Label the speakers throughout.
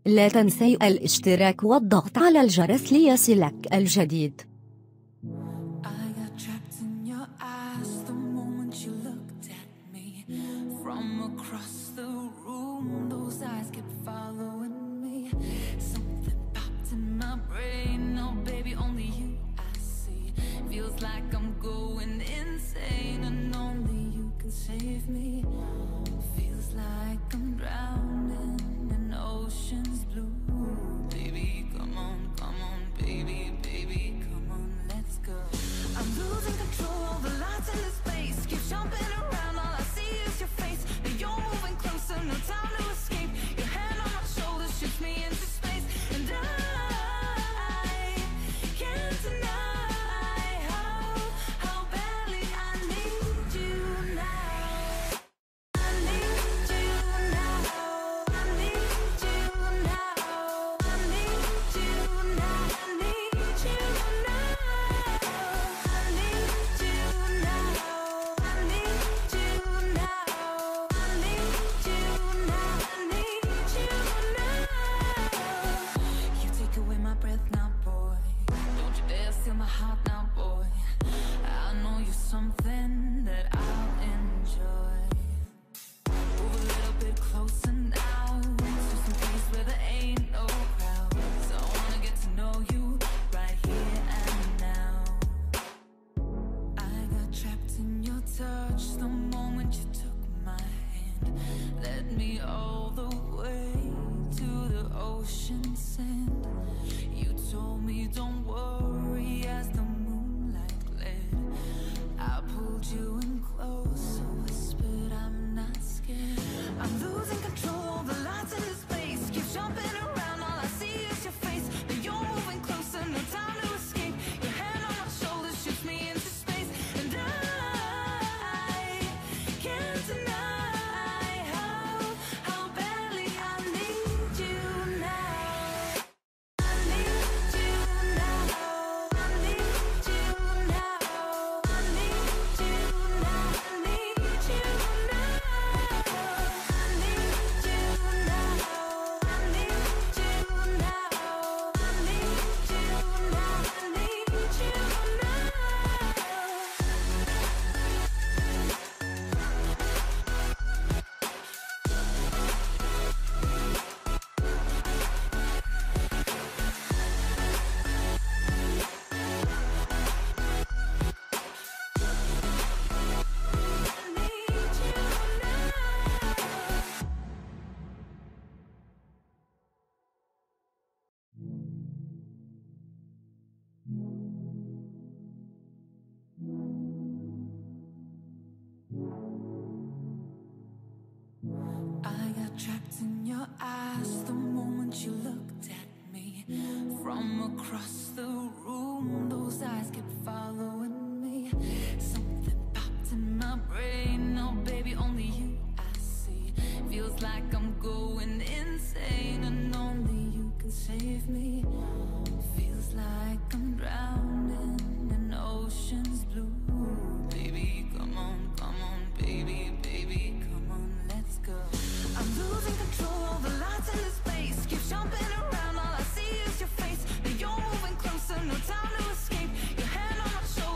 Speaker 1: لا تنسي الاشتراك والضغط على الجرس ليصلك الجديد.
Speaker 2: Trapped in your eyes the moment you looked at me. From across the room, those eyes kept following me. Something popped in my brain, oh baby, only you I see. Feels like I'm going insane and only you can save me. Feels like I'm drowning in ocean's blue. Baby, come on, baby, baby, come on, let's go. I'm losing control over lights in the space. Keep jumping around, all I see is your face. But you're moving closer, no time to escape. Your hand on my shoulder.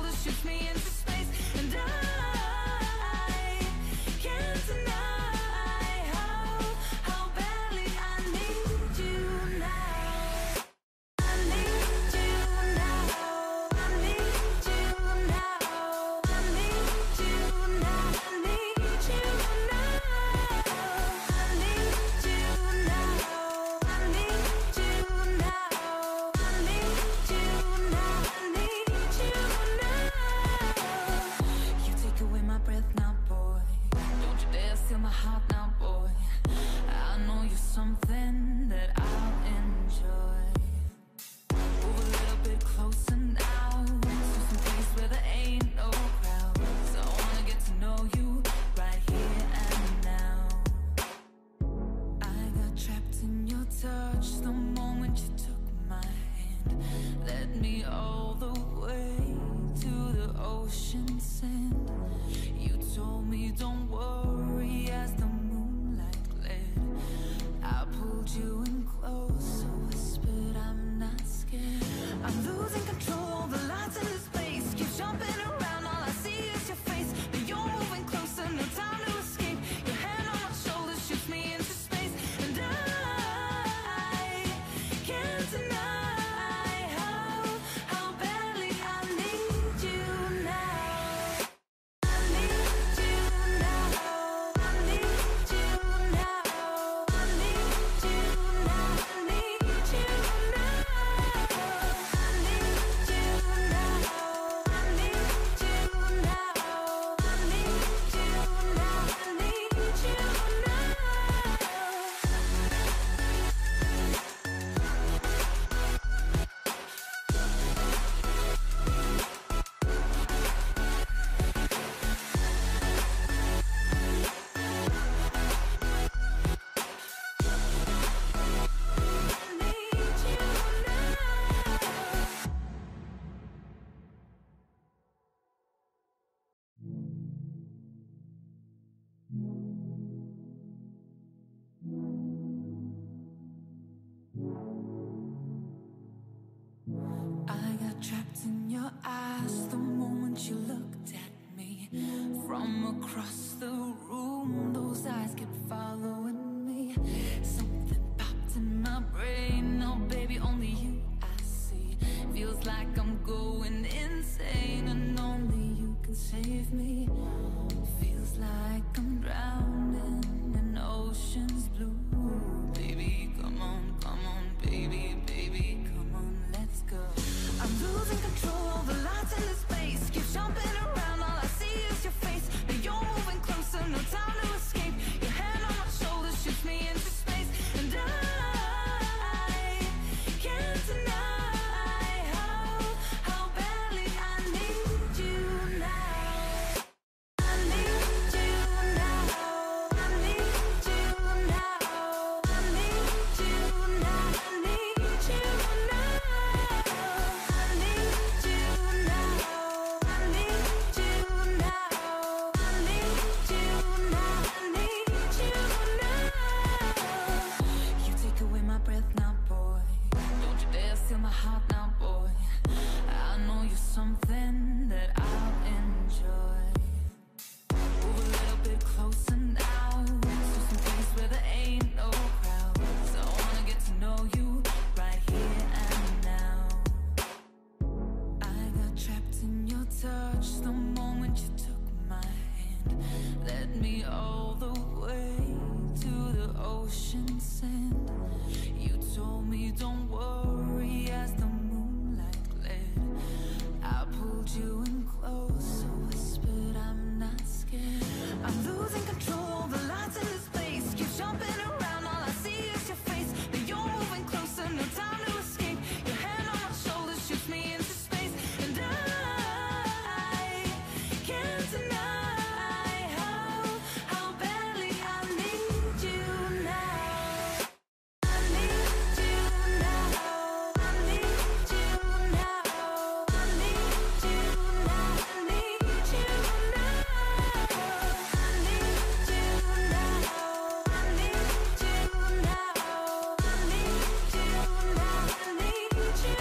Speaker 2: I'm losing control, the lights in this place keep jumping around, all I see is your face. But you're moving closer, no time to escape. Your hand on my shoulder shoots me into space, and I can't deny how badly I need you now. I need you now. I need you now. I need you now. I need you now. I need you now. I need you now. I need you now. I need you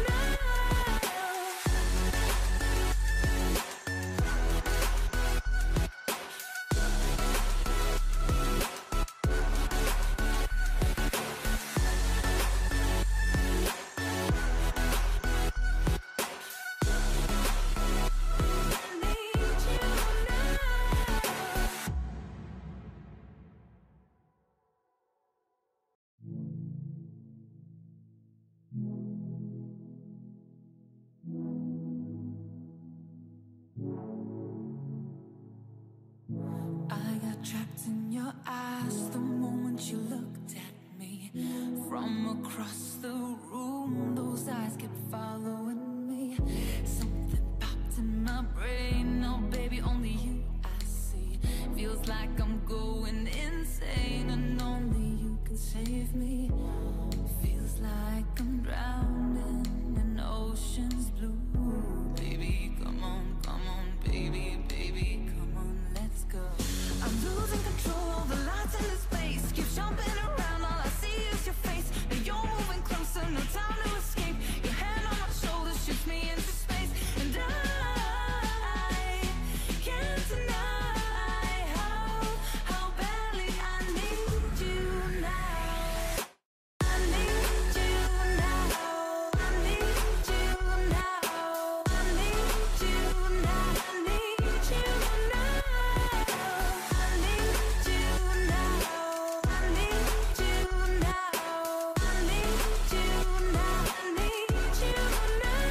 Speaker 2: I got trapped in your eyes the moment you looked at me. From across the room, those eyes kept following me. Something popped in my brain, oh baby, only you I see. Feels like I'm going insane, and only you can save me. Feels like I'm drowning in ocean's blue. Baby, come on, baby, baby, come on, let's go. I'm losing control, the lights in this place keep jumping around, all I see is your face. And you're moving closer, no time to escape. Your hand on my shoulder shoots me into space, and I can't deny how badly I need you now. I need you now. I need you now. I need you now. I need you now. I need you now. I need you now. I need you now. I need you now.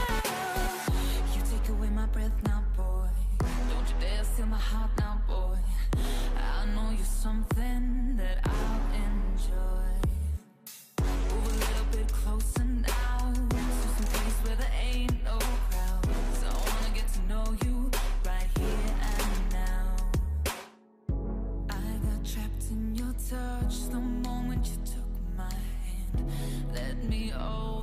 Speaker 2: You take away my breath now, boy. Don't you dare steal my heart now, boy. I know you're something that I'll enjoy. Move a little bit closer now, to some place where there ain't no crowds. I wanna get to know you right here and now. I got trapped in your touch the moment you took my hand. Let me